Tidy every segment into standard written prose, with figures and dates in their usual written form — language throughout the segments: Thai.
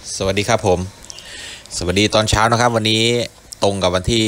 สวัสดีครับผมสวัสดีตอนเช้านะครับวันนี้ตรงกับวันที่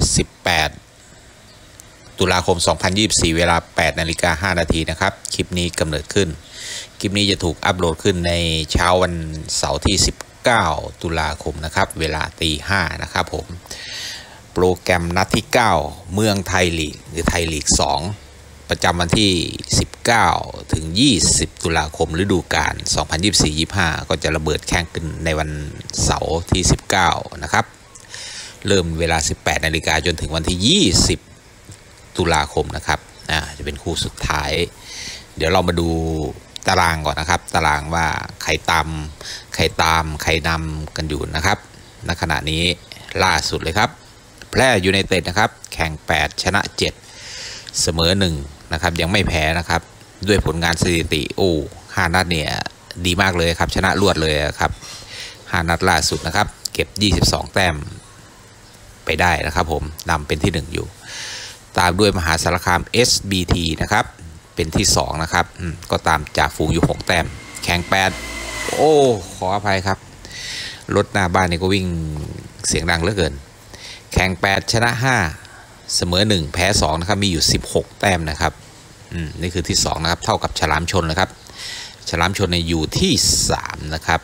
18ตุลาคม2024เวลา8:05 นาทีนะครับคลิปนี้กำเนิดขึ้นคลิปนี้จะถูกอัปโหลดขึ้นในเช้าวันเสาร์ที่19ตุลาคมนะครับเวลา5:00นะครับผมโปรแกรมนัดที่9เมืองไทยลีกหรือไทยลีก2ประจำวันที่19ถึง20ตุลาคมฤดูกาล2024-25ก็จะระเบิดแข่งขึ้นในวันเสาร์ที่19นะครับเริ่มเวลา 18 นาฬิกาจนถึงวันที่20ตุลาคมนะครับจะเป็นคู่สุดท้ายเดี๋ยวเรามาดูตารางก่อนนะครับตารางว่าใครตามใครนำกันอยู่นะครับณขณะนี้ล่าสุดเลยครับแพร่ยูไนเต็ดนะครับแข่ง8ชนะ7เสมอ1นะครับยังไม่แพ้นะครับด้วยผลงานสถิติ5นัดเนี่ยดีมากเลยครับชนะรวดเลยครับ5นัดล่าสุดนะครับเก็บ22แต้มไปได้นะครับผมนำเป็นที่1อยู่ตามด้วยมหาสารคาม SBT นะครับเป็นที่2นะครับก็ตามจากฝูงอยู่6แต้มแข่ง8ขออภัยครับรถหน้าบ้านนี่ก็วิ่งเสียงดังเหลือเกินแข่ง8ชนะ5เสมอ1แพ้2นะครับมีอยู่16แต้มนะครับนี่คือที่2นะครับเท่ากับฉลามชนเลยครับฉลามชนเนี่ยอยู่ที่3นะครับ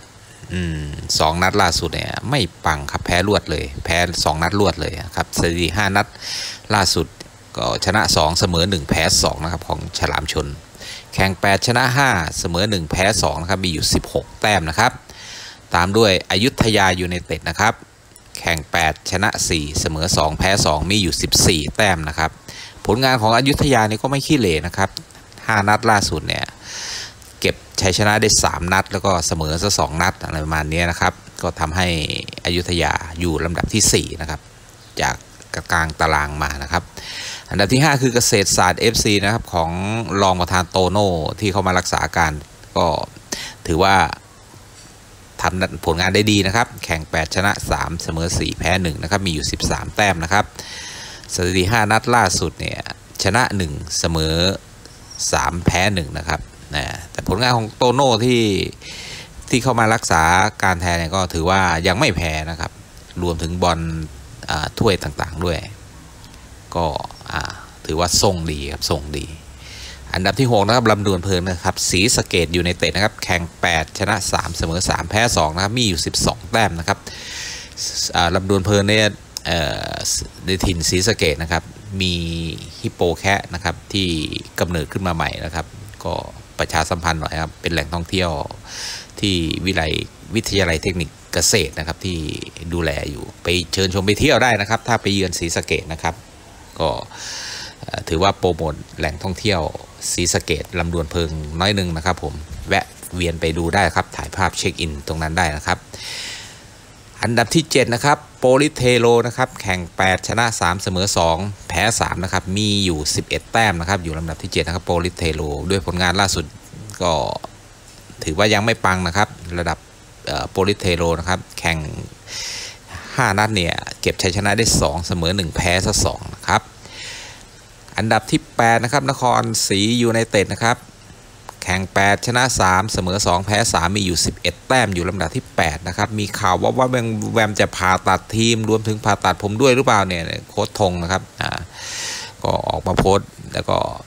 2นัดล่าสุดเนี่ยไม่ปังครับแพ้รวดเลยแพ้2นัดรวดเลยครับสถิติ5นัดล่าสุดก็ชนะ2เสมอ1แพ้2นะครับของฉลามชนแข่ง8ชนะ5เสมอ1แพ้2นะครับมีอยู่16แต้มนะครับตามด้วยอยุธยายูไนเต็ดนะครับแข่ง8ชนะ4เสมอ2แพ้2มีอยู่14แต้มนะครับผลงานของอยุธยานี่ก็ไม่ขี้เหร่นะครับ5นัดล่าสุดเนี่ยเก็บชัยชนะได้3นัดแล้วก็เสมอซะ2นัดอะไรประมาณนี้นะครับก็ทำให้อยุธยาอยู่ลำดับที่4นะครับจากกลางตารางมานะครับอันดับที่5คือเกษตรศาสตร์ FC นะครับของรองประธานโตโน่ที่เข้ามารักษาการก็ถือว่าทำผลงานได้ดีนะครับแข่ง8ชนะ3เสมอ4แพ้1นะครับมีอยู่13แต้มนะครับสถิติ5นัดล่าสุดเนี่ยชนะ1เสมอ3แพ้1นะครับแต่ผลงานของโตโน่ที่เข้ามารักษาการแทนเนี่ยก็ถือว่ายังไม่แพ้นะครับรวมถึงบอลถ้วยต่างๆด้วยก็ถือว่าทรงดีครับทรงดีอันดับที่6นะครับลำดวนเพลินนะครับศรีสะเกษยูไนเต็ดนะครับแข่ง8ชนะ3เสมอ3แพ้2นะครับมีอยู่12แต้มนะครับลำดวนเพลินเนี่ยในถิ่นศรีสะเกษนะครับมีฮิปโปแคะนะครับที่กำเนิดขึ้นมาใหม่นะครับก็ประชาสัมพันธ์หน่อยครับเป็นแหล่งท่องเที่ยวที่วิทยาลัยเทคนิคเกษตรนะครับที่ดูแลอยู่ไปเชิญชมไปเที่ยวได้นะครับถ้าไปเยือนศรีสะเกษนะครับก็ถือว่าโปรโมทแหล่งท่องเที่ยวศรีสะเกษลำดวนเพิงน้อยนึงนะครับผมแวะเวียนไปดูได้ครับถ่ายภาพเช็คอินตรงนั้นได้นะครับอันดับที่7นะครับโปลิเทโลนะครับแข่ง8ชนะ3เสมอ2แพ้3นะครับมีอยู่11แต้มนะครับอยู่ลำดับที่7นะครับโปลิเทโลด้วยผลงานล่าสุดก็ถือว่ายังไม่ปังนะครับระดับโปลิเทโลนะครับแข่ง5นัดเนี่ยเก็บชัยชนะได้2เสมอ1แพ้ซะ2นะครับอันดับที่8นะครับนครศรียูไนเต็ดนะครับแข่ง8ชนะ3เสมอ2แพ้3มีอยู่11แต้มอยู่ลำดับที่8นะครับมีข่าวว่าแวมจะผ่าตัดทีมรวมถึงผ่าตัดผมด้วยหรือเปล่าเนี่ยโค้ชธงนะครับก็ออกมาโพสต์แล้ว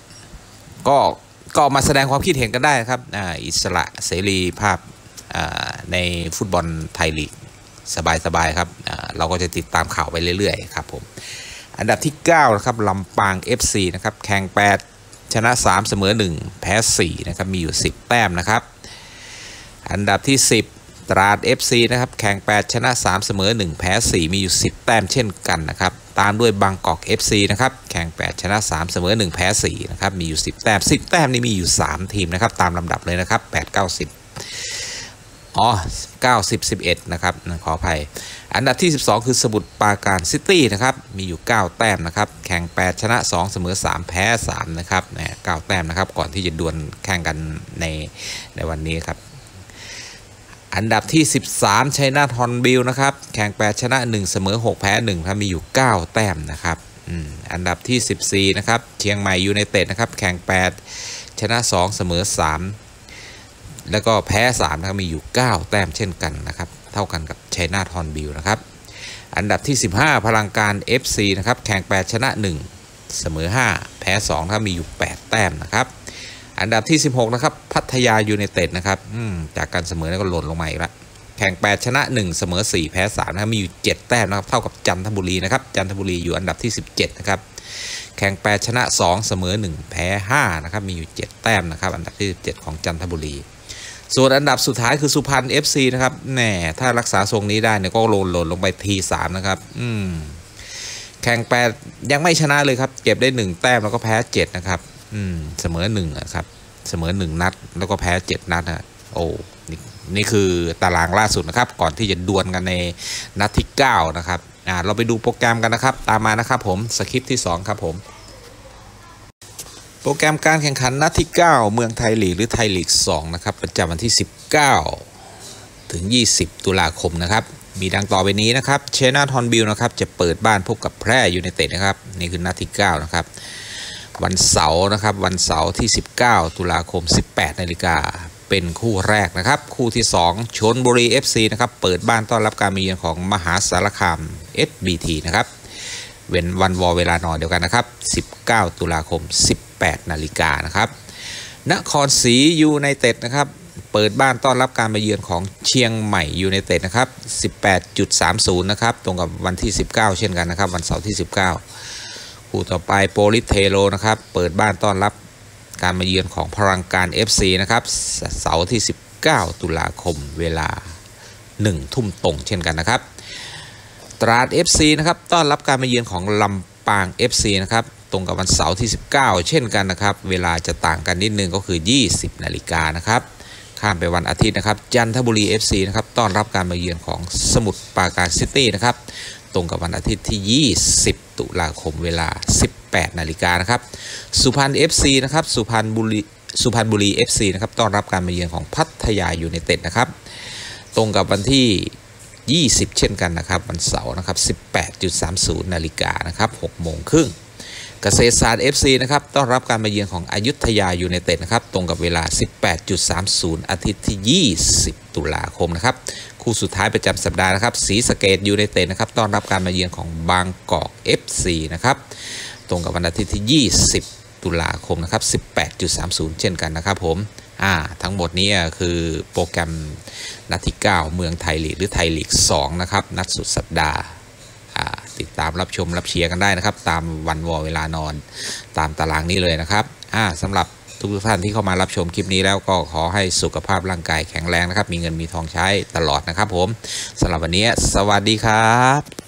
ก็มาแสดงความคิดเห็นกันได้ครับอิสระเสรีภาพในฟุตบอลไทยลีกสบายครับเราก็จะติดตามข่าวไปเรื่อยๆครับผมอันดับที่9นะครับลำปาง FC นะครับแข่ง8ชนะ3เสมอ1แพ้4นะครับมีอยู่10แต้มนะครับอันดับที่10ตราด FC นะครับแข่ง8ชนะ3เสมอ1แพ้4มีอยู่10แต้มเช่นกันนะครับตามด้วยบางกอก FC นะครับแข่ง8ชนะ3เสมอ1แพ้4นะครับมีอยู่10แต้ม10แต้มนี่มีอยู่3ทีมนะครับตามลำดับเลยนะครับ8 9 10 90 11นะครับขออภัยอันดับที่12คือสมุทรปราการซิตี้นะครับมีอยู่9แต้มนะครับแข่ง8ชนะ2เสมอ3แพ้3นะครับ9แต้มนะครับก่อนที่จะดวลแข่งกันในวันนี้ครับอันดับที่13ชัยนาทฮอร์นบิลนะครับแข่ง8ชนะ1เสมอ6แพ้1ครับมีอยู่9แต้มนะครับอันดับที่14นะครับเชียงใหม่ยูไนเต็ดนะครับแข่ง8ชนะ2เสมอ3แล้วก็แพ้3นะครับมีอยู่9แต้มเช่นกันนะครับเท่ากันกับชัยนาทฮอร์นบิลนะครับอันดับที่15พลังการ FC นะครับแข่ง8ชนะ1เสมอ5แพ้2ครับมีอยู่8แต้มนะครับอันดับที่16นะครับพัทยายูไนเต็ดนะครับจากการเสมอแล้วก็หล่นลงมาอีกแล้วแข่ง8ชนะ1เสมอ4แพ้3นะครับมีอยู่7แต้มนะครับเท่ากับจันทบุรีนะครับจันทบุรีอยู่อันดับที่17นะครับแข่ง8ชนะ2เสมอ1แพ้5นะครับมีอยู่7แต้มนะครับอันดับที่17ของจันทบุรีส่วนอันดับสุดท้ายคือสุพรรณ FC นะครับแหน่ถ้ารักษาทรงนี้ได้เนี่ยก็หล่นลงไปที3นะครับแข่ง8ยังไม่ชนะเลยครับเก็บได้1แต้มแล้วก็แพ้7นะครับเสมอ1นะครับเสมอ1นัดแล้วก็แพ้7นัดนะโอ้นี่คือตารางล่าสุดนะครับก่อนที่จะดวลกันในนัดที่9นะครับเราไปดูโปรแกรมกันนะครับตามมานะครับผมสคริปต์ที่2ครับผมโปรแกรมการแข่งขันนัดที่9เมืองไทยลีกหรือไทยลีก2นะครับประจำวันที่19ถึง20ตุลาคมนะครับมีดังต่อไปนี้นะครับชัยนาทฮอร์นบิลนะครับจะเปิดบ้านพบกับแพร่ยูไนเต็ดนะครับนี่คือนัดที่9นะครับวันเสาร์นะครับวันเสาร์ที่19ตุลาคม 18 นาฬิกาเป็นคู่แรกนะครับคู่ที่2ชลบุรี FC นะครับเปิดบ้านต้อนรับการมาเยือนของมหาสารคาม SBT นะครับเว้นวันวอเวลานอนเดียวกันนะครับ19ตุลาคม 18 นาฬิกานะครับนครศรียูไนเต็ดนะครับเปิดบ้านต้อนรับการมาเยือนของเชียงใหม่ยูไนเต็ดนะครับ 18.30 นะครับตรงกับวันที่19เช่นกันนะครับวันเสาร์ที่19คู่ต่อไปโปลิสเทโรนะครับเปิดบ้านต้อนรับการมาเยือนของพลังการ FC นะครับเสาร์ที่19ตุลาคมเวลา1 ทุ่มตรงเช่นกันนะครับตราด FC นะครับต้อนรับการมาเยือนของลำปาง FC นะครับตรงกับวันเสาร์ที่19เช่นกันนะครับเวลาจะต่างกันนิดนึงก็คือ20 นาฬิกานะครับข้ามไปวันอาทิตย์นะครับจันทบุรี FC นะครับต้อนรับการมาเยือนของสมุทรปราการซิตี้นะครับตรงกับวันอาทิตย์ที่20ตุลาคมเวลา18 นาฬิกานะครับสุพรรณ FC นะครับสุพรรณบุรี FC นะครับต้อนรับการมาเยือนของพัทยายูไนเต็ดนะครับตรงกับวันที่20เช่นกันนะครับวันเสาร์นะครับ 18.30 นาฬิกานะครับ 18:30 น.เกษตรศาสตร์ FC นะครับต้อนรับการมาเยือนของอยุธยายูไนเต็ดนะครับตรงกับเวลา 18.30 อาทิตย์ที่20ตุลาคมนะครับคู่สุดท้ายประจำสัปดาห์นะครับศรีสะเกษยูไนเต็ดนะครับต้อนรับการมาเยือนของบางกอก FC นะครับตรงกับวันอาทิตย์ที่20ตุลาคมนะครับ 18.30 เช่นกันนะครับผมทั้งหมดนี้คือโปรแกรมนัดที่9เมืองไทยลีกหรือไทยลีก2นะครับนัดสุดสัปดาห์ติดตามรับชมรับเชียร์กันได้นะครับตามวันวอเวลานอนตามตารางนี้เลยนะครับสำหรับทุกท่านที่เข้ามารับชมคลิปนี้แล้วก็ขอให้สุขภาพร่างกายแข็งแรงนะครับมีเงินมีทองใช้ตลอดนะครับผมสำหรับวันนี้สวัสดีครับ